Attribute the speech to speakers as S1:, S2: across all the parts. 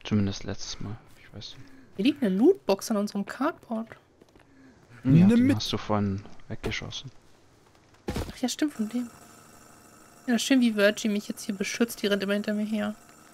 S1: Zumindest letztes Mal. Ich weiß nicht.
S2: Hier liegt eine Lootbox an unserem Cardboard.
S1: Ja,
S3: Nimm
S1: den
S3: mit.
S1: hast du vorhin weggeschossen.
S2: Ach ja, stimmt, von dem. Ja, schön, wie Virgie mich jetzt hier beschützt. Die rennt immer hinter mir her.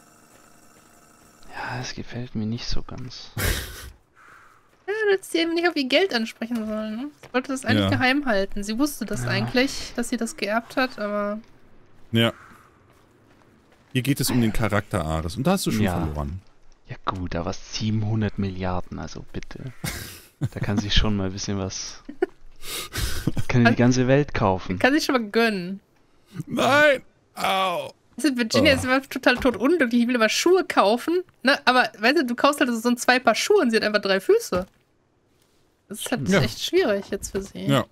S1: Ja, das gefällt mir nicht so ganz.
S2: Ja, du hättest sie eben nicht auf ihr Geld ansprechen sollen. Ne? Sie wollte das eigentlich geheim halten. Sie wusste das eigentlich, dass sie das geerbt hat, aber...
S3: Ja. Hier geht es um den Charakter Ares. Und da hast du schon verloren.
S1: Ja gut, aber 700 Milliarden, also bitte. Da kann sich schon mal ein bisschen was... Kann die ganze Welt kaufen.
S2: Kann sich schon mal gönnen.
S3: Nein! Au!
S2: Also Virginia ist immer total totunglücklich. Ich will immer Schuhe kaufen. Ne? Aber, weißt du kaufst halt so ein 2 Paar Schuhe und sie hat einfach 3 Füße. Das ist halt echt schwierig jetzt für sie.
S3: Ja.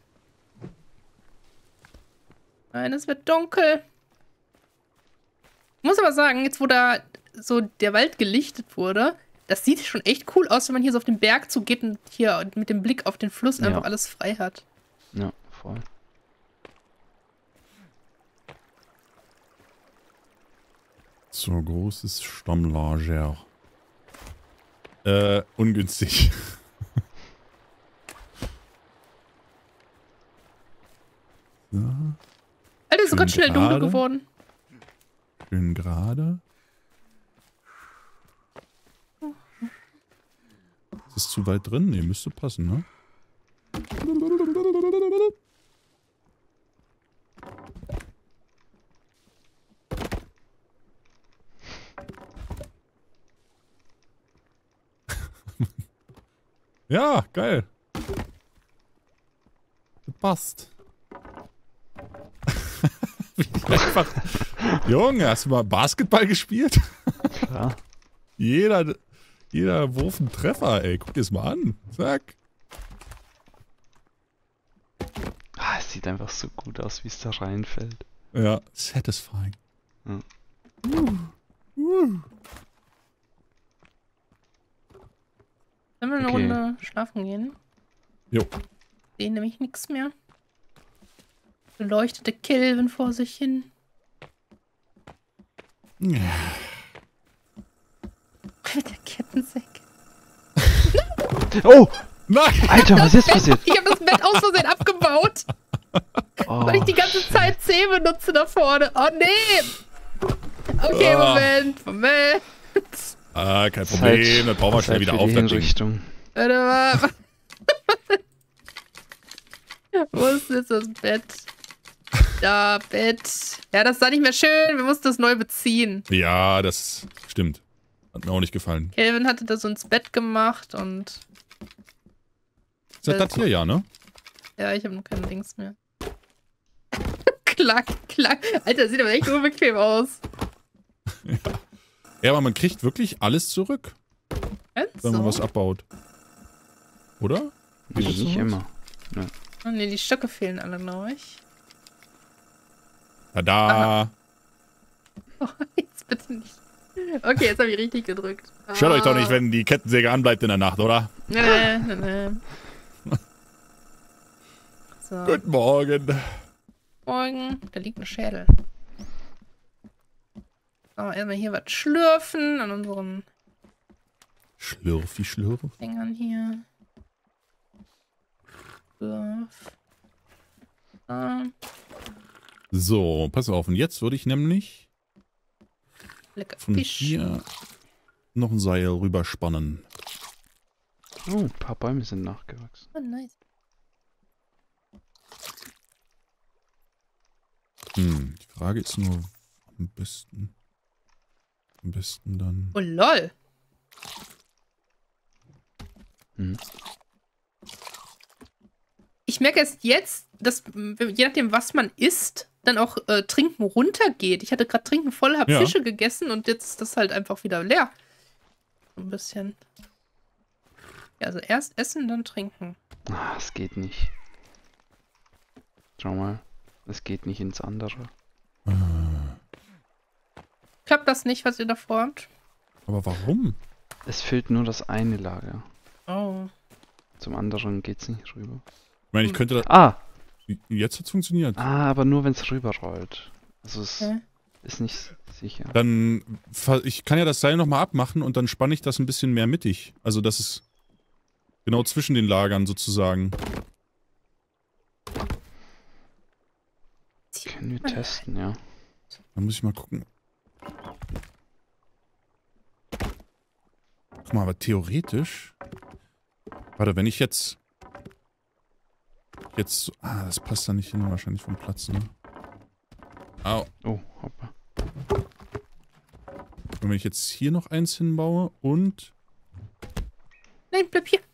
S2: Nein, es wird dunkel. Ich muss aber sagen, jetzt wo da so der Wald gelichtet wurde, das sieht schon echt cool aus, wenn man hier so auf den Berg zugeht und hier mit dem Blick auf den Fluss einfach alles frei hat.
S1: Ja, voll.
S3: So großes Stammlager. Ungünstig. So.
S2: Alter, ist so ganz schnell dunkel geworden.
S3: Schön gerade. Ist es zu weit drin? Nee, müsste passen, ne? Ja, geil. Passt. Einfach. Junge, hast du mal Basketball gespielt?
S1: Klar.
S3: Jeder Wurf ein Treffer, ey. Guck dir das mal an. Zack.
S1: Ah, es sieht einfach so gut aus, wie es da reinfällt.
S3: Ja, satisfying.
S1: Ja.
S2: Sollen wir eine Runde schlafen gehen?
S3: Jo.
S2: Sehen nämlich nichts mehr. Beleuchtete Kelvin vor sich hin.
S3: Ja.
S2: Mit der Kettensäge.
S1: Oh!
S3: Nein!
S1: Alter, was ist passiert?
S2: Ich habe das Bett aus Versehen abgebaut.
S1: Oh,
S2: Weil ich die ganze Zeit C benutze da vorne. Oh nee! Okay, Moment.
S3: Ah, kein Problem. Dann bauen wir schnell wieder auf das Ding.
S1: Richtung.
S2: Warte mal. Wo ist jetzt das Bett? Da, Bett. Ja, das sah nicht mehr schön. Wir mussten das neu beziehen.
S3: Ja, das stimmt. Hat mir auch nicht gefallen.
S2: Kelvin hatte das so ins Bett gemacht und...
S3: Ist das hier, ja, ne?
S2: Ja, ich habe noch keine Dings mehr. Klack. Alter, das sieht aber echt unbequem aus.
S3: Ja, aber man kriegt wirklich alles zurück, wenn man was abbaut. Oder?
S1: Nicht immer. Ja.
S2: Oh ne, die Stöcke fehlen alle, glaube ich.
S3: Tada!
S2: Oh, jetzt bitte nicht. Okay, jetzt habe ich richtig gedrückt.
S3: Stört euch doch nicht, wenn die Kettensäge anbleibt in der Nacht, oder?
S2: Nee. So.
S3: Guten Morgen.
S2: Morgen. Da liegt ein Schädel. So, erstmal hier was schlürfen an unseren
S3: Schlürfi.
S2: Fingern hier. Schlürf.
S3: So, pass auf. Und jetzt würde ich nämlich
S2: Lecker
S3: von
S2: Fisch.
S3: hier noch ein Seil rüberspannen.
S1: Oh, ein paar Bäume sind nachgewachsen.
S2: Oh, nice.
S3: Die Frage ist nur, am besten dann...
S2: Oh, lol. Ich merke erst jetzt, dass je nachdem, was man isst, dann auch Trinken runtergeht. Ich hatte gerade Trinken voll, habe Fische gegessen und jetzt ist das halt einfach wieder leer. So ein bisschen. Ja, also erst essen, dann trinken.
S1: Ah, es geht nicht. Schau mal. Es geht nicht ins andere.
S2: Klappt das nicht, was ihr da vorhabt?
S3: Aber warum?
S1: Es fehlt nur das eine Lager.
S2: Oh.
S1: Zum anderen geht's nicht rüber.
S3: Ich meine, ich könnte das...
S1: Ah!
S3: Jetzt hat's funktioniert.
S1: Ah, aber nur wenn es rüberrollt. Also es...
S2: Okay.
S1: Ist nicht sicher.
S3: Dann, ich kann ja das Seil nochmal abmachen und dann spanne ich das ein bisschen mehr mittig. Also das ist genau zwischen den Lagern sozusagen.
S1: Können wir testen, ja.
S3: Dann muss ich mal gucken. Guck mal, aber theoretisch... Warte, wenn ich jetzt... das passt da nicht hin, wahrscheinlich vom Platz, ne? Au.
S1: Oh, hoppa.
S3: Und wenn ich jetzt hier noch eins hinbaue und...
S2: Nein, bleib hier.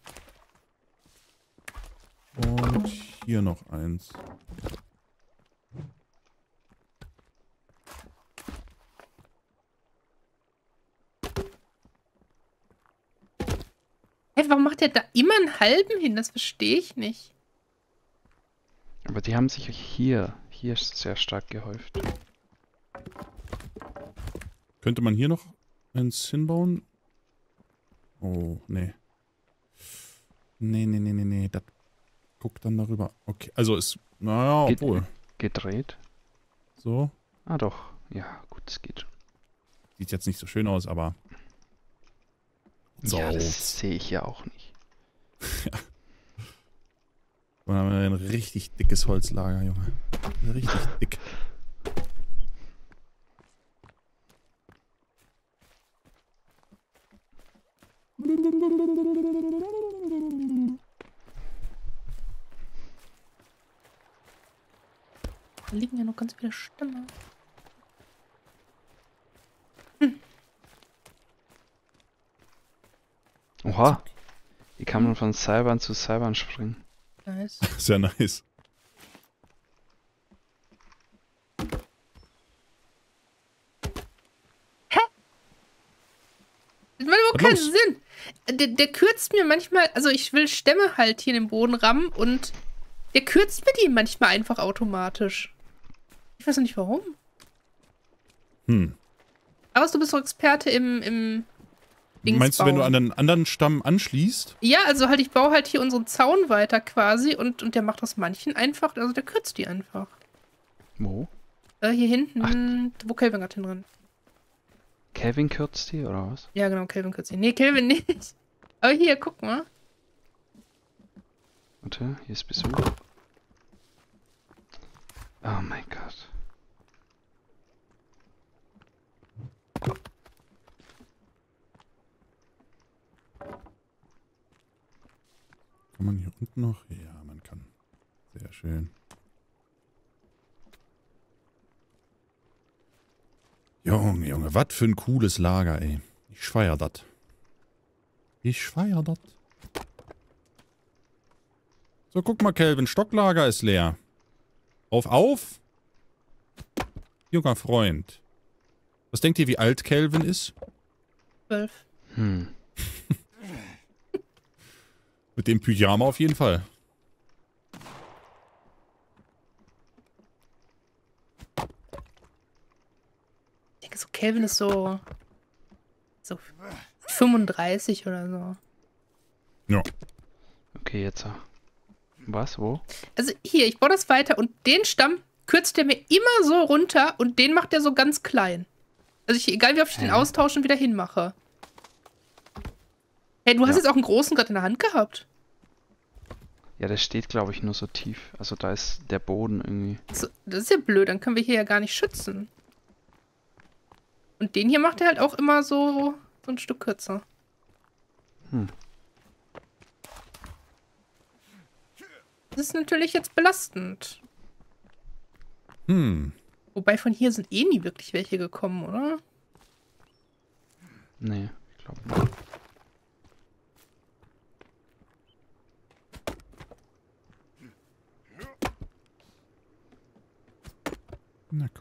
S3: Und hier noch eins.
S2: Hey, warum macht der da immer einen halben hin? Das verstehe ich nicht.
S1: Aber die haben sich hier sehr stark gehäuft.
S3: Könnte man hier noch eins hinbauen? Oh, nee. Nee. Das guckt dann darüber. Okay, also ist... Naja, obwohl.
S1: Gedreht?
S3: So.
S1: Ah doch. Ja, gut, es geht schon.
S3: Sieht jetzt nicht so schön aus, aber...
S1: Ja, das sehe ich ja auch nicht.
S3: Ja. Und dann haben wir ein richtig dickes Holzlager, Junge. Richtig dick.
S2: Da liegen ja noch ganz viele Stämme.
S1: Oha. Wie kann man von Seilbahn zu Seilbahn springen?
S2: Nice.
S3: Sehr nice.
S2: Das macht überhaupt keinen Sinn. Der kürzt mir manchmal, also ich will Stämme halt hier in den Boden rammen und der kürzt mir die manchmal einfach automatisch. Ich weiß noch nicht warum. Aber du bist doch Experte im Dings
S3: Meinst du, wenn du an einen anderen Stamm anschließt?
S2: Ja, also halt, ich baue halt hier unseren Zaun weiter quasi und der macht das manchen einfach, also der kürzt die einfach.
S1: Wo?
S2: Hier hinten, wo Kelvin gerade hinrennt.
S1: Kelvin kürzt die, oder was?
S2: Ja, genau, Kelvin kürzt die. Nee, Kelvin nicht. Aber hier, guck mal.
S1: Warte, hier ist Besuch. Oh mein Gott.
S3: Kann man hier unten noch? Ja, man kann. Sehr schön. Junge, was für ein cooles Lager, ey. Ich feier das. So, guck mal, Kelvin, Stocklager ist leer. Auf! Junger Freund. Was denkt ihr, wie alt Kelvin ist?
S2: 12.
S3: Mit dem Pyjama auf jeden Fall.
S2: Ich denke so, Kelvin ist so 35 oder so.
S3: Ja.
S1: Okay, jetzt. Was? Wo?
S2: Also hier, ich baue das weiter und den Stamm kürzt er mir immer so runter und den macht er so ganz klein. Also egal wie oft ich den austausche und wieder hinmache. Hey, du hast jetzt auch einen großen gerade in der Hand gehabt.
S1: Ja, der steht, glaube ich, nur so tief. Also da ist der Boden irgendwie.
S2: So, das ist ja blöd, dann können wir hier ja gar nicht schützen. Und den hier macht er halt auch immer so ein Stück kürzer. Das ist natürlich jetzt belastend. Wobei von hier sind eh nie wirklich welche gekommen, oder?
S1: Nee, ich glaube nicht.
S3: Na komm.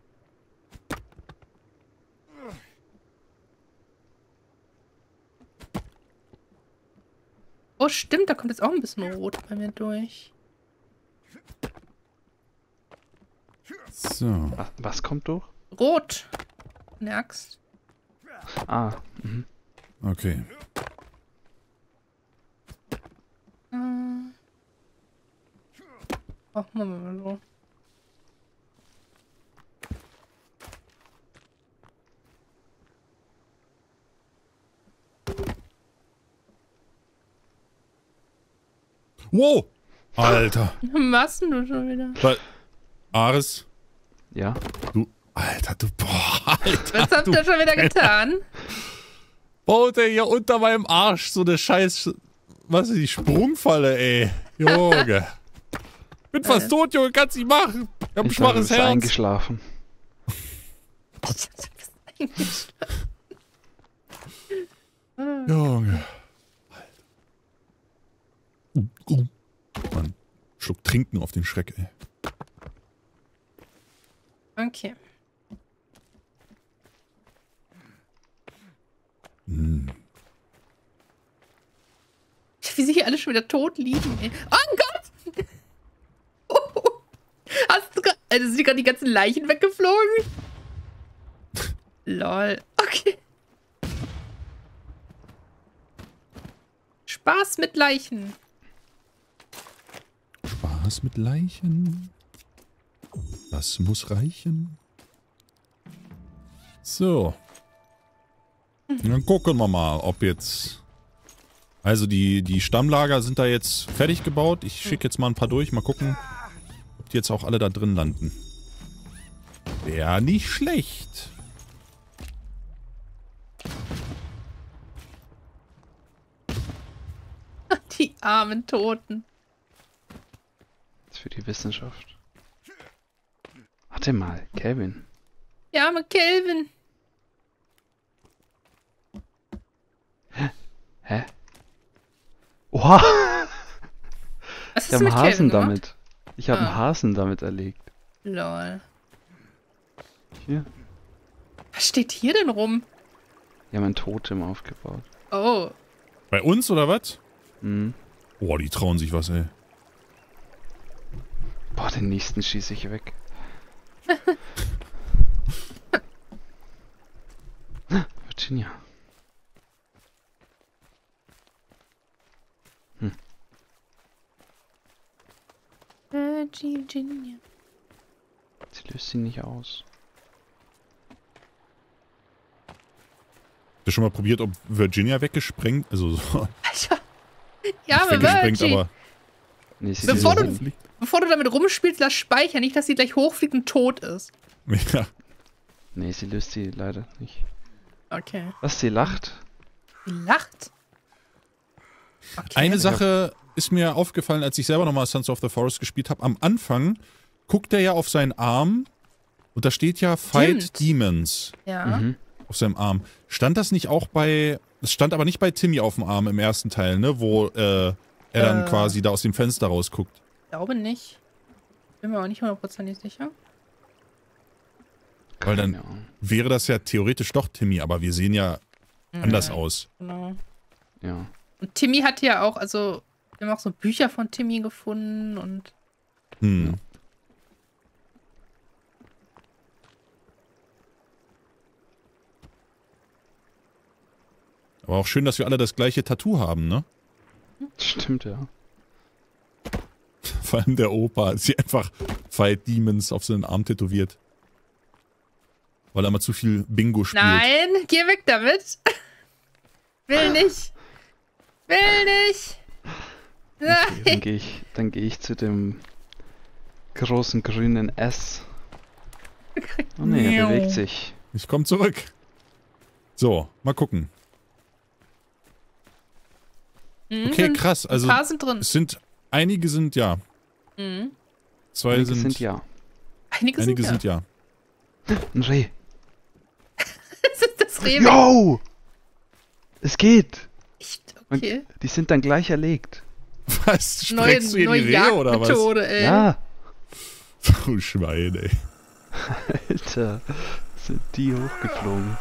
S2: Oh, stimmt, da kommt jetzt auch ein bisschen Rot bei mir durch.
S3: So.
S1: Was kommt durch?
S2: Rot. Eine Axt.
S1: Ah,
S3: Okay.
S2: Oh, machen wir mal so.
S3: Wow! Alter.
S2: Was machst denn du schon wieder?
S3: Ares,
S1: Ja.
S3: du... Alter, du... Boah, Alter.
S2: Was habt ihr schon wieder getan?
S3: Baut er hier unter meinem Arsch so eine scheiß... Was ist die Sprungfalle, ey? Junge. Bin fast tot, Junge, kannst nicht machen. Ich hab ein
S1: Ich glaube, du
S3: schwaches
S1: bist
S3: Herz.
S1: eingeschlafen.
S3: Junge. Mann, Schluck trinken auf den Schreck, ey.
S2: Okay. Wie sie hier alle schon wieder tot liegen, ey. Oh Gott! Oh. Hast du gerade... Also sind gerade die ganzen Leichen weggeflogen? Lol. Okay. Spaß mit Leichen.
S3: Spaß mit Leichen. Das muss reichen. So. Dann gucken wir mal, ob jetzt... Also die Stammlager sind da jetzt fertig gebaut. Ich schicke jetzt mal ein paar durch. Mal gucken, ob die jetzt auch alle da drin landen. Wäre nicht schlecht.
S2: Die armen Toten.
S1: Das ist für die Wissenschaft. Warte mal, Kelvin.
S2: Der arme Kelvin.
S1: Hä? Oha!
S2: Was
S1: Ich
S2: hast
S1: habe
S2: du mit
S1: einen Hasen
S2: Kelvin gemacht?
S1: damit. Ich habe einen Hasen damit erlegt.
S2: Lol.
S1: Hier.
S2: Was steht hier denn rum?
S1: Die haben ein Totem aufgebaut.
S2: Oh.
S3: Bei uns oder was?
S1: Mhm.
S3: Boah, die trauen sich was, ey.
S1: Boah, den nächsten schieße ich weg. Virginia.
S2: Virginia.
S1: Sie löst sie nicht aus.
S3: Hast du schon mal probiert, ob Virginia weggesprengt? Also so.
S2: Alter. Ja, aber
S3: weggesprengt,
S2: Virgie.
S3: aber.
S1: Nee, sie
S2: Bevor du damit rumspielst, lass speichern. Nicht, dass sie gleich hochfliegt und tot ist.
S3: Ja.
S1: Nee, sie löst sie leider nicht.
S2: Okay.
S1: Was, sie lacht?
S2: Sie lacht. Okay.
S3: Eine Sache ist mir aufgefallen, als ich selber nochmal Sons of the Forest gespielt habe. Am Anfang guckt er ja auf seinen Arm und da steht ja Fight
S2: Stimmt.
S3: Demons
S2: Ja.
S1: Mhm.
S3: auf seinem Arm. Stand das nicht auch bei... Es stand aber nicht bei Timmy auf dem Arm im ersten Teil, ne? Wo er dann quasi da aus dem Fenster rausguckt.
S2: Ich glaube nicht. Bin mir auch nicht 100% sicher.
S3: Weil dann
S1: Ja.
S3: wäre das ja theoretisch doch Timmy, aber wir sehen ja anders aus.
S2: Genau.
S1: Ja.
S2: Und Timmy hat ja auch, also, wir haben auch so Bücher von Timmy gefunden und.
S3: Hm. Aber auch schön, dass wir alle das gleiche Tattoo haben, ne?
S1: Stimmt, ja.
S3: Vor allem der Opa hat sie einfach Fight Demons auf seinen Arm tätowiert. Weil er mal zu viel Bingo spielt.
S2: Nein, geh weg damit. Will nicht. Will nicht.
S1: Okay,
S2: Nein.
S1: dann gehe ich zu dem großen grünen S. Oh ne, er bewegt sich.
S3: Ich komm zurück. So, mal gucken. Okay, krass. Also,
S2: Ein paar sind drin.
S3: es sind, einige sind ja.
S2: Mhm.
S3: Zwei
S1: Einige
S3: sind
S1: ja.
S2: Einige
S3: sind ja.
S1: Ein Reh.
S2: Das ist das Reh.
S1: Yo! Es geht!
S2: Echt?
S1: Man-
S2: Okay.
S1: Die sind dann gleich erlegt.
S3: Was? Streckst du hier die Rehe oder was?
S2: Jagdmethode, ey.
S1: Ja!
S3: Du Schwein, ey.
S1: Alter, sind die hochgeflogen.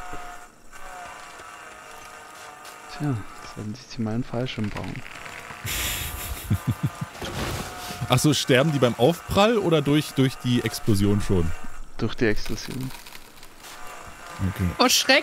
S1: Tja, sollten sie mal einen Fallschirm bauen.
S3: Achso, sterben die beim Aufprall oder durch die Explosion schon?
S1: Durch die Explosion.
S3: Okay.
S2: Oh, Schreck.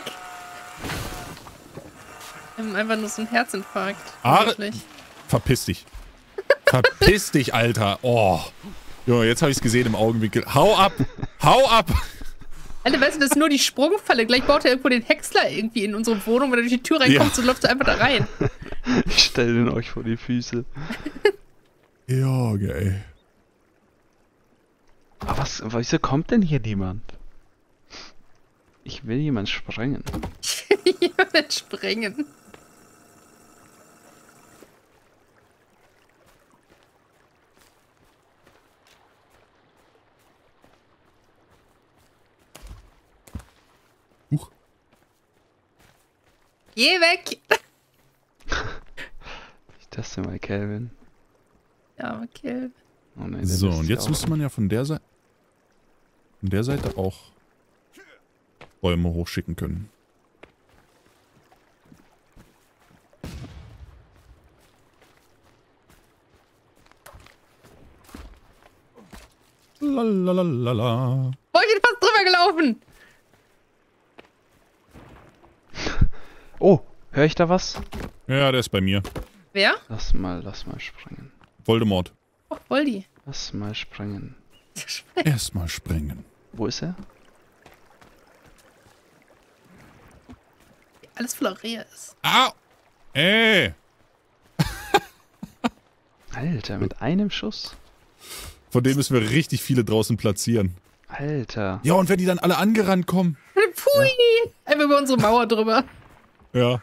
S2: Wir haben einfach nur so einen Herzinfarkt.
S3: Ah,
S2: Wirklich.
S3: Verpiss dich. Verpiss dich, Alter. Oh. Jo, jetzt habe ich es gesehen im Augenwinkel. Hau ab! Hau ab!
S2: Alter, weißt du, das ist nur die Sprungfalle. Gleich baut er irgendwo den Häcksler irgendwie in unsere Wohnung. Wenn er durch die Tür reinkommt,
S3: Ja.
S2: so läuft er einfach da rein.
S1: Ich stelle den euch vor die Füße.
S3: Ja, geil.
S1: Aber wieso kommt denn hier niemand? Ich will jemand sprengen.
S2: Ich will jemanden sprengen.
S3: Huch.
S2: Geh weg!
S1: Ich teste mal Kelvin.
S2: Ja, okay.
S1: Oh nein, der
S3: So,
S1: lässt
S3: und
S1: sich
S3: jetzt
S1: auch-
S3: müsste man ja von der Seite auch Bäume hochschicken können. Lalalala.
S2: Boah, ich bin fast drüber gelaufen!
S1: Oh, höre ich da was?
S3: Ja, der ist bei mir.
S2: Wer?
S1: Lass mal sprengen.
S3: Voldemort.
S2: Oh, Voldi.
S1: Lass mal sprengen.
S3: Erstmal sprengen.
S1: Wo ist er?
S2: Alles voller Rehe ist.
S3: Au! Ey!
S1: Alter, mit einem Schuss?
S3: Von dem müssen wir richtig viele draußen platzieren.
S1: Alter.
S3: Ja, und wenn die dann alle angerannt kommen.
S2: Pfui! Einfach über unsere Mauer drüber.
S3: Ja.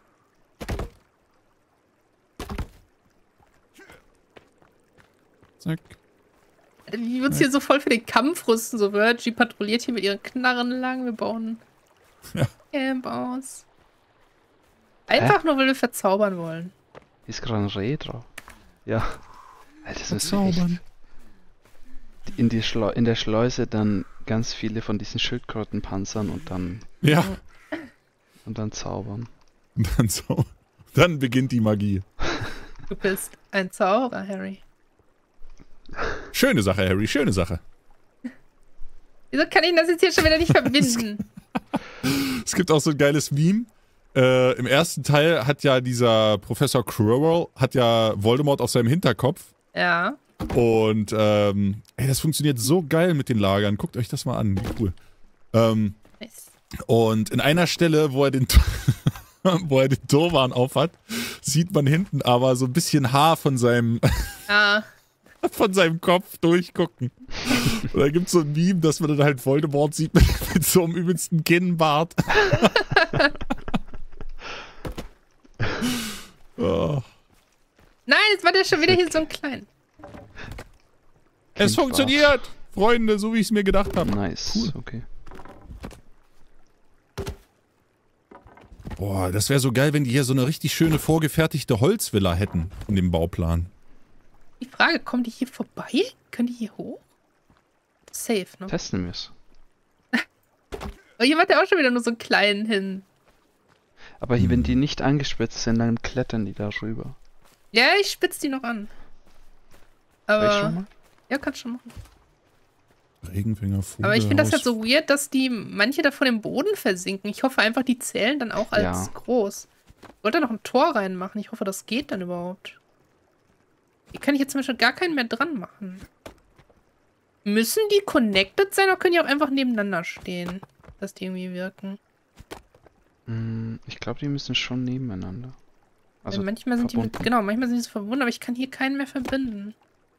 S3: Zack.
S2: Wie wir uns hier so voll für den Kampf rüsten. So Virgie patrouilliert hier mit ihren Knarren lang. Wir bauen
S3: Ja.
S2: Camp aus. Einfach nur, weil wir verzaubern wollen.
S1: Hier ist gerade ein Reh drauf. Ja. Alter, das ist
S3: Verzaubern.
S1: echt. In der Schleuse dann ganz viele von diesen Schildkrötenpanzern und dann
S3: Ja.
S1: zaubern.
S3: Und dann so. Dann beginnt die Magie.
S2: Du bist ein Zauberer, Harry.
S3: Schöne Sache, Harry, schöne Sache.
S2: Wieso kann ich das jetzt hier schon wieder nicht verbinden?
S3: Es gibt auch so ein geiles Meme. Im ersten Teil hat ja dieser Professor Quirrell hat ja Voldemort auf seinem Hinterkopf.
S2: Ja.
S3: Und ey, das funktioniert so geil mit den Lagern. Guckt euch das mal an, wie cool.
S2: Nice.
S3: Und in einer Stelle, wo er den Turban aufhat, sieht man hinten aber so ein bisschen Haar von seinem
S2: Ja.
S3: von seinem Kopf durchgucken. Und da gibt es so ein Meme, dass man dann halt Voldemort sieht mit so einem übelsten Kinnbart. Oh.
S2: Nein, jetzt war der schon wieder hier so ein klein.
S3: Es funktioniert! Freunde, so wie ich es mir gedacht habe.
S1: Nice,
S3: Cool.
S1: okay.
S3: Boah, das wäre so geil, wenn die hier so eine richtig schöne vorgefertigte Holzvilla hätten in dem Bauplan.
S2: Die Frage, kommen die hier vorbei? Können die hier hoch? Safe, ne?
S1: Testen wir es.
S2: Aber hier macht er auch schon wieder nur so einen kleinen hin.
S1: Aber hier, wenn die nicht angespitzt sind, dann klettern die da rüber.
S2: Ja, ich spitz die noch an.
S1: Soll ich
S2: Aber.
S1: schon mal?
S2: Ja, kannst schon machen.
S3: Regenfänger,
S2: Aber ich finde das halt so weird, dass die manche davon im Boden versinken. Ich hoffe einfach, die zählen dann auch als
S1: Ja.
S2: groß. Ich wollte da noch ein Tor reinmachen. Ich hoffe, das geht dann überhaupt. Hier kann ich jetzt zum Beispiel gar keinen mehr dran machen. Müssen die connected sein oder können die auch einfach nebeneinander stehen? Dass die irgendwie wirken.
S1: Ich glaube, die müssen schon nebeneinander. Also
S2: Weil manchmal sind
S1: verbunden.
S2: die genau, manchmal sind die so verbunden, aber ich kann hier keinen mehr verbinden.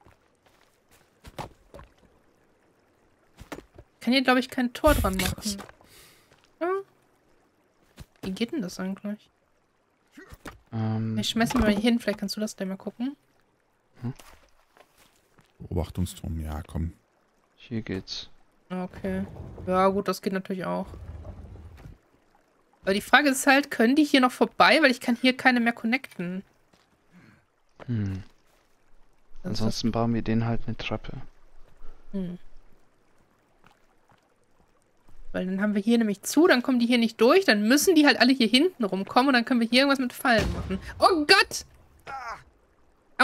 S2: Ich kann hier, glaube ich, kein Tor dran machen.
S3: Krass.
S2: Ja. Wie geht denn das eigentlich?
S1: Ähm,
S2: Ich schmeiß ihn mal hier hin, vielleicht kannst du das gleich mal gucken.
S3: Beobachtungsturm, ja, komm.
S1: hier geht's.
S2: Okay. Ja, gut, das geht natürlich auch. Aber die Frage ist halt, können die hier noch vorbei? Weil ich kann hier keine mehr connecten.
S1: Hm.
S2: Das ist
S1: Ansonsten bauen wir denen halt eine Treppe.
S2: Weil dann haben wir hier nämlich zu, dann kommen die hier nicht durch, dann müssen die halt alle hier hinten rumkommen und dann können wir hier irgendwas mit Fallen machen. Oh Gott! Au!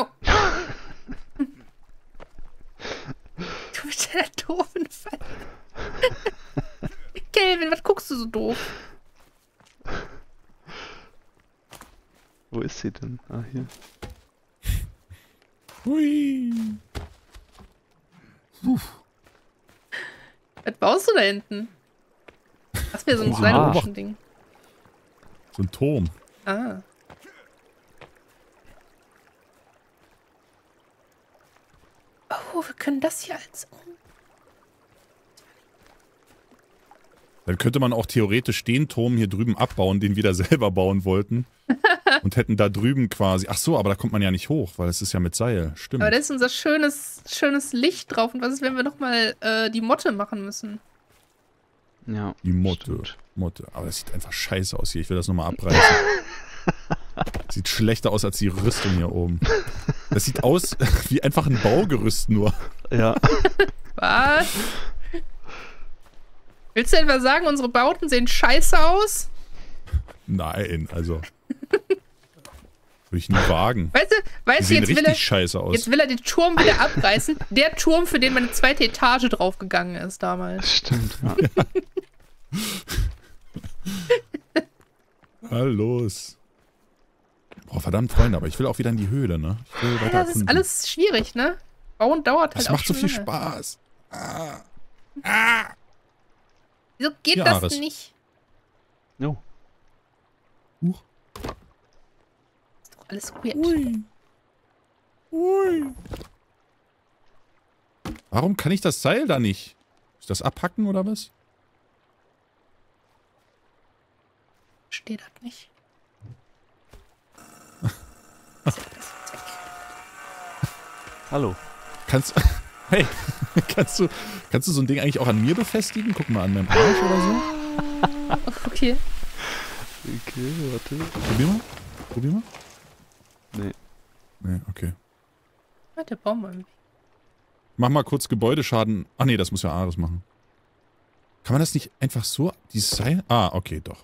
S2: Du bist der doofen Fall. Kelvin, was guckst du so doof?
S1: Wo ist sie denn? Ah, hier.
S3: Hui.
S2: Was baust du da hinten? Das wäre so ein
S3: Oh,
S2: kleines Ding.
S3: So ein Turm.
S2: Ah. Oh, wir können das hier als...
S3: Dann könnte man auch theoretisch den Turm hier drüben abbauen, den wir da selber bauen wollten. Und hätten da drüben quasi... Ach so, aber da kommt man ja nicht hoch, weil es ist ja mit Seil. Stimmt.
S2: Aber da ist unser schönes Licht drauf. Und was ist, wenn wir nochmal die Motte machen müssen?
S1: Ja.
S3: Die Motte.
S1: Stimmt.
S3: Motte. Aber das sieht einfach scheiße aus hier. Ich will das nochmal abreißen. Sieht schlechter aus als die Rüstung hier oben. Das sieht aus wie einfach ein Baugerüst nur.
S1: Ja.
S2: Was? Willst du etwa sagen, unsere Bauten sehen scheiße aus?
S3: Nein, also. Würde ich nie wagen.
S2: Weißt du,
S3: Die sehen
S2: jetzt
S3: richtig scheiße aus.
S2: Jetzt will er den Turm wieder abreißen. Der Turm, für den meine zweite Etage draufgegangen ist damals.
S1: Stimmt, ja.
S3: Na los. Boah, verdammt, Freunde, aber ich will auch wieder in die Höhle, ne? Ich will weiter
S2: Das ist
S3: erkunden.
S2: alles schwierig, ne? Bauen dauert halt
S3: Das
S2: auch
S3: macht so
S2: schon
S3: viel
S2: lange.
S3: Spaß.
S2: Wieso geht
S3: Ja,
S2: das
S3: Ares.
S2: nicht?
S1: No.
S3: Huch.
S2: Ist doch alles weird.
S3: Ui. Ui. Warum kann ich das Seil da nicht? Ist das abhacken oder was?
S2: Steht das nicht.
S1: Hallo.
S3: Hey, kannst du so ein Ding eigentlich auch an mir befestigen? Guck mal, an meinem Arsch oder so.
S2: Okay.
S1: Okay, warte.
S3: Probier mal.
S1: Nee.
S3: Nee, okay.
S2: Ja, der Baum irgendwie.
S3: Mach mal kurz Gebäudeschaden. Ach nee, das muss ja Ares machen. Kann man das nicht einfach so, dieses Seil? Ah, okay, doch.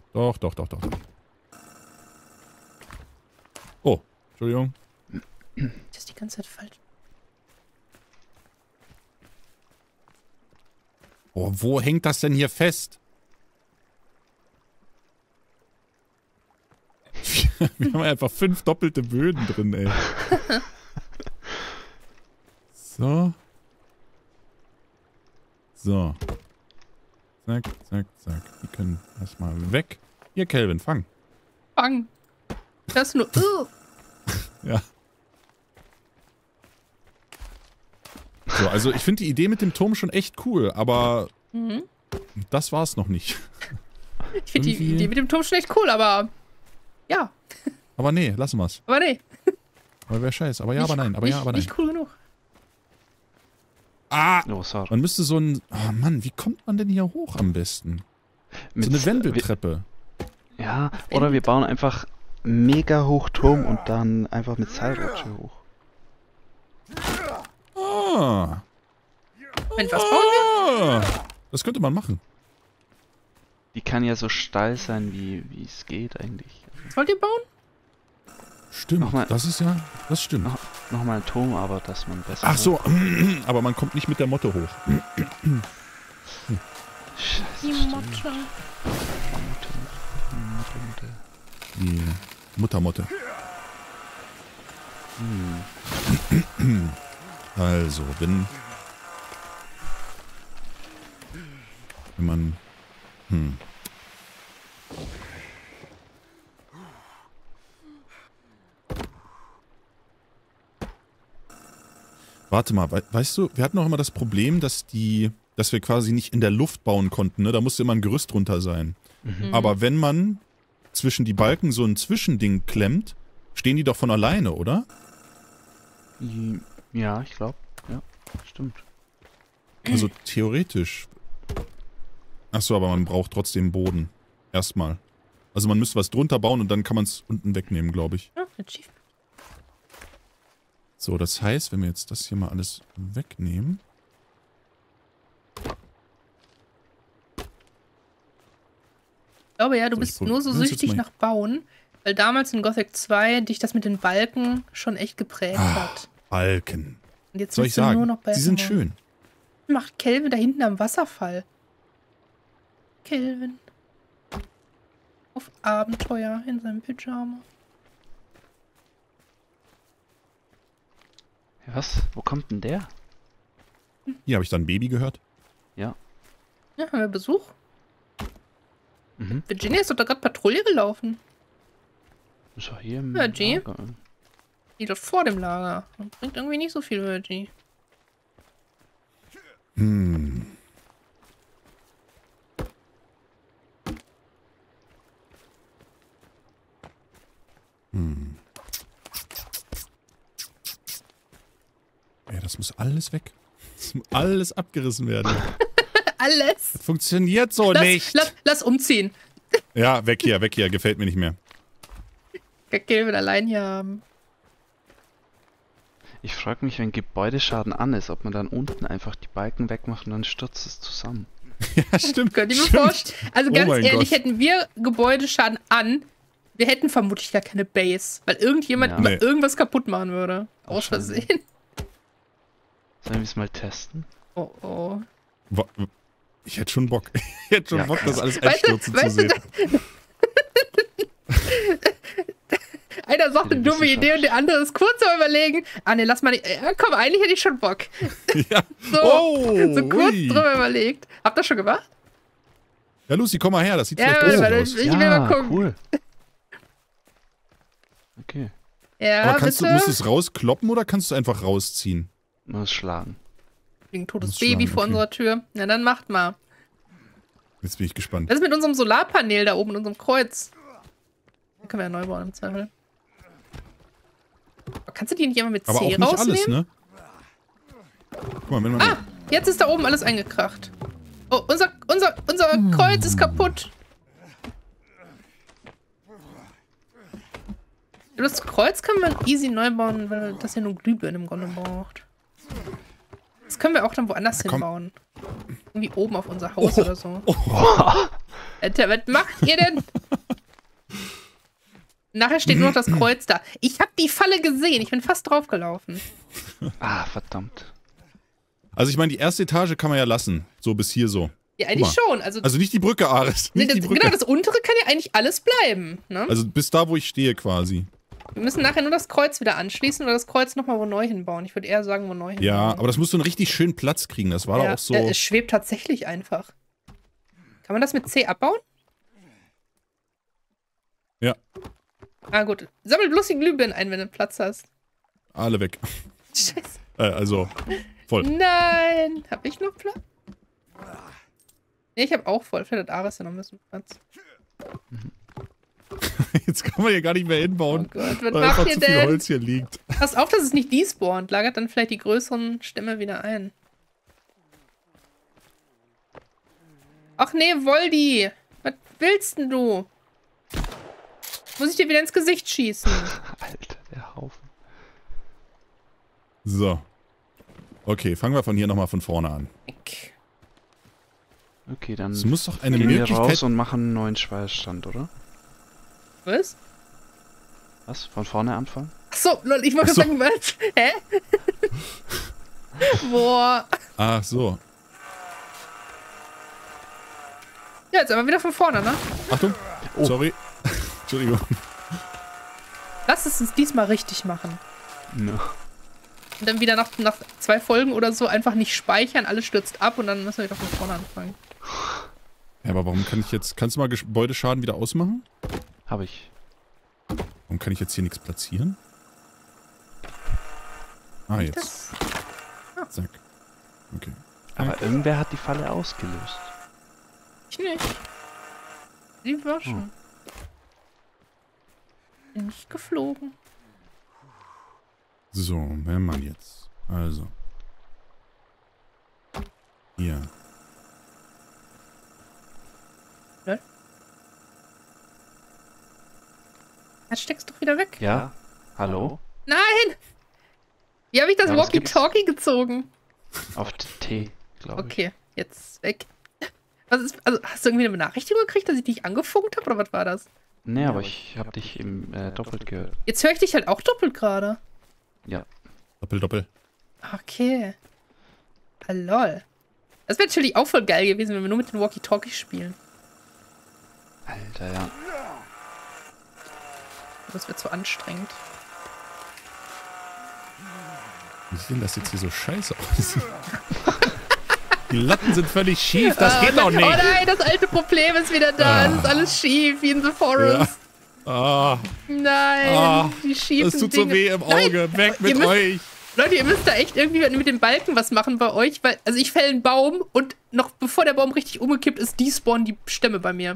S3: Oh, Entschuldigung.
S2: Das ist die ganze Zeit falsch.
S3: Oh, wo hängt das denn hier fest? Wir haben einfach 5 doppelte Böden drin, ey. So. So. Zack, zack, zack. Die können erstmal weg. Hier, Kelvin, fang.
S2: Fang. Das ist nur...
S3: Ja. So, also ich finde die Idee mit dem Turm schon echt cool, aber das war's noch nicht.
S2: Ich finde die
S3: Irgendwie-
S2: Idee mit dem Turm schon echt cool, aber... Ja.
S3: Aber nee, lassen wir's.
S2: Aber nee.
S3: Aber wäre scheiße. Aber ja, aber nein. Aber ja, aber nein.
S2: Nicht cool genug.
S3: Ah!
S1: Oh, sorry.
S3: Man müsste so ein... Oh Mann, wie kommt man denn hier hoch am besten? So eine Wendeltreppe.
S1: Ja, oder wir bauen einfach mega hoch Turm und dann einfach mit Seilrutsche hoch.
S3: Ah!
S2: Moment, was bauen wir?
S3: Ah! Das könnte man machen.
S1: Die kann ja so steil sein, wie es geht eigentlich.
S2: Was wollt ihr bauen?
S3: Stimmt,
S1: Nochmal.
S3: das ist ja... Das stimmt.
S1: Nochmal ein Turm, aber dass man besser...
S3: Ach so, aber man kommt nicht mit der Motte hoch.
S1: Scheiße,
S2: Die
S1: stimmt.
S2: Motte.
S1: Mutter.
S3: Die Muttermotte. Also, wenn man... Warte mal, weißt du, wir hatten auch immer das Problem, dass wir quasi nicht in der Luft bauen konnten, ne? Da musste immer ein Gerüst drunter sein. Aber wenn man zwischen die Balken so ein Zwischending klemmt, stehen die doch von alleine, oder?
S1: Ja, ich glaube. Ja, stimmt.
S3: Also theoretisch. Achso, aber man braucht trotzdem Boden. Erstmal. Also man müsste was drunter bauen und dann kann man es unten wegnehmen, glaube ich.
S2: Ja, Achievement.
S3: So, das heißt, wenn wir jetzt das hier mal alles wegnehmen.
S2: Ich glaube ja, du
S3: So,
S2: bist
S3: ich
S2: nur so
S3: probier- das
S2: süchtig
S3: jetzt mal-
S2: nach Bauen, weil damals in Gothic 2 dich das mit den Balken schon echt geprägt hat.
S3: Balken.
S2: Und jetzt
S3: Soll ich
S2: willst du nur
S3: sagen?
S2: noch Balken
S3: Sie sind
S2: bauen.
S3: schön.
S2: Macht Kelvin da hinten am Wasserfall. Kelvin. Auf Abenteuer in seinem Pyjama.
S1: Was? Wo kommt denn der?
S3: Hier habe ich dann Baby gehört.
S2: Ja, haben wir Besuch?
S1: Mhm.
S2: Virginia ist doch da gerade Patrouille gelaufen.
S1: Ist doch hier im
S2: Ja, G.
S1: Lager.
S2: Die dort vor dem Lager. Und bringt irgendwie nicht so viel, Virgie.
S3: Hm. Ja, das muss alles weg. Das muss alles abgerissen werden.
S2: Alles.
S3: Das funktioniert so nicht.
S2: Lass umziehen.
S3: Ja, weg hier, gefällt mir nicht mehr.
S2: Geld will allein hier haben.
S1: Ich frage mich, wenn Gebäudeschaden an ist, ob man dann unten einfach die Balken wegmacht und dann stürzt es zusammen.
S3: Ja, stimmt.
S2: Könnt ihr mir vorstellen? Also ganz
S3: mein
S2: ehrlich,
S3: Gott.
S2: hätten wir Gebäudeschaden an, wir hätten vermutlich gar keine Base, weil irgendjemand immer irgendwas kaputt machen würde. Aus Versehen.
S1: Sollen wir es mal testen?
S2: Oh oh.
S3: Ich hätte schon Bock. Ich hätte schon Bock, das alles einstürzen zu
S2: weißt
S3: sehen.
S2: Einer sagt eine dumme Idee und der andere ist kurz am Überlegen. Ah ne, lass mal nicht. Komm, eigentlich hätte ich schon Bock.
S3: Ja.
S2: So kurz drüber überlegt. Habt ihr schon gemacht?
S3: Ja, Lucy, komm mal her, das sieht
S2: Ja,
S3: vielleicht besser aus.
S2: ich will mal gucken.
S1: Cool. Okay.
S2: Ja,
S3: Aber musst du
S2: bitte.
S3: es rauskloppen oder kannst du es einfach rausziehen?
S1: Muss schlagen.
S2: Ein totes
S3: Muss
S2: Baby
S3: schlagen,
S2: vor
S3: okay.
S2: unserer Tür. Na, dann macht mal.
S3: Jetzt bin ich gespannt.
S2: Was ist mit unserem Solarpanel da oben in unserem Kreuz? Den können wir ja neu bauen im Zweifel. Aber kannst du die nicht immer mit
S3: Aber
S2: C
S3: auch nicht
S2: rausnehmen?
S3: alles, ne? Guck mal, wenn man...
S2: Ah, jetzt ist da oben alles eingekracht. Oh, unser Kreuz ist kaputt. Das Kreuz kann man easy neu bauen, weil das ja nur Glühbirnen im Grunde braucht. Das können wir auch dann woanders hinbauen. Irgendwie oben auf unser Haus oder so. Alter, was macht ihr denn? Nachher steht nur noch das Kreuz da. Ich habe die Falle gesehen. Ich bin fast draufgelaufen.
S1: Ah, verdammt.
S3: Also ich meine, die erste Etage kann man ja lassen. So bis hier so.
S2: Ja, eigentlich schon.
S3: Also nicht die Brücke, Ares. Nicht die Brücke.
S2: Genau, das untere kann ja eigentlich alles bleiben. Ne?
S3: Also bis da, wo ich stehe quasi.
S2: Wir müssen nachher nur das Kreuz wieder anschließen oder das Kreuz nochmal wo neu hinbauen. Ich würde eher sagen, wo neu hinbauen.
S3: Ja, aber das musst du einen richtig schönen Platz kriegen. Das war doch auch so...
S2: Es schwebt tatsächlich einfach. Kann man das mit C abbauen?
S3: Ja,
S2: Ah, gut. Sammel bloß die Glühbirnen ein, wenn du Platz hast.
S3: alle weg.
S2: Scheiße.
S3: Also, voll.
S2: Nein. Hab ich noch Platz? Nee, ich hab auch voll. Vielleicht hat Ares ja noch ein bisschen Platz.
S3: Jetzt kann man hier gar nicht mehr
S2: Oh
S3: hinbauen,
S2: Gott, was
S3: weil
S2: macht
S3: einfach
S2: ihr
S3: zu viel
S2: denn?
S3: Holz hier liegt.
S2: Passt auf, dass es nicht despawnt. Lagert dann vielleicht die größeren Stämme wieder ein. Ach nee, Voldi. Was willst denn du? Muss ich dir wieder ins Gesicht schießen?
S1: Alter, der Haufen.
S3: So. Okay, fangen wir von hier nochmal von vorne an.
S1: Okay, dann
S3: Es muss doch eine
S1: gehen wir
S3: Möglichkeit...
S1: raus und machen einen neuen Schweißstand, oder?
S2: Was?
S1: Was? Von vorne anfangen?
S2: Achso, lol, ich wollte
S3: Ach so.
S2: sagen, was? Hä? Boah.
S3: Ach so.
S2: Ja, jetzt aber wieder von vorne, ne?
S3: Achtung.
S1: Oh.
S3: Sorry. Entschuldigung.
S2: Lass es uns diesmal richtig machen.
S1: No.
S2: Und dann wieder nach 2 Folgen oder so einfach nicht speichern, alles stürzt ab und dann müssen wir wieder von vorne anfangen.
S3: Ja, aber warum kann ich jetzt... Kannst du mal Gebäudeschaden wieder ausmachen?
S1: Habe ich.
S3: Warum kann ich jetzt hier nichts platzieren? Ah, jetzt.
S2: Das,
S3: Zack. Okay.
S1: Aber irgendwer hat die Falle ausgelöst.
S2: ich nicht. Die war schon. Bin nicht geflogen.
S3: So, wenn man jetzt. Also. Hier.
S2: Jetzt steckst du doch wieder weg.
S1: Ja? Hallo?
S2: Nein! Wie habe ich das
S1: Ja, was gibt's?
S2: Walkie-Talkie gezogen?
S1: Auf T, glaube ich.
S2: Okay, jetzt weg. Was ist, also, hast du irgendwie eine Benachrichtigung gekriegt, dass ich dich angefunkt habe, oder was war das?
S1: Nee, aber ich habe dich im doppelt gehört.
S2: Jetzt höre ich dich halt auch doppelt gerade.
S1: Ja.
S3: Doppel, doppel.
S2: Okay. Ah, lol. Das wäre natürlich auch voll geil gewesen, wenn wir nur mit den Walkie-Talkie spielen.
S1: Alter, ja.
S2: Das wird zu anstrengend.
S3: Wie sieht denn das jetzt hier so scheiße aus? Die Latten sind völlig schief, das geht doch nicht.
S2: Oh nein, das alte Problem ist wieder da. Es ist alles schief, wie in The Forest.
S3: Ah,
S2: Nein,
S3: Ah,
S2: die schiefen
S3: das tut so
S2: Dinge.
S3: weh im Auge.
S2: Nein,
S3: Weg
S2: ihr
S3: mit
S2: müsst-
S3: euch.
S2: Leute, ihr müsst da echt irgendwie mit den Balken was machen bei euch, weil, also ich fälle einen Baum und noch bevor der Baum richtig umgekippt ist, despawnen die Stämme bei mir.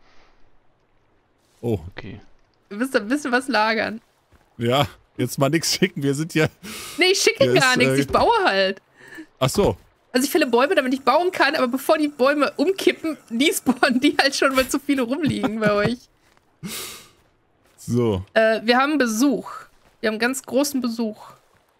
S3: Oh.
S1: Okay.
S2: Ihr müsst da ein bisschen was lagern.
S3: Ja, jetzt mal nichts schicken, wir sind ja...
S2: Nee, ich schicke gar nichts, ich baue halt.
S3: Ach so.
S2: Also ich fälle Bäume, damit ich bauen kann, aber bevor die Bäume umkippen, despawnen die halt schon, weil zu viele rumliegen bei euch.
S3: So.
S2: Wir haben Besuch. Wir haben ganz großen Besuch.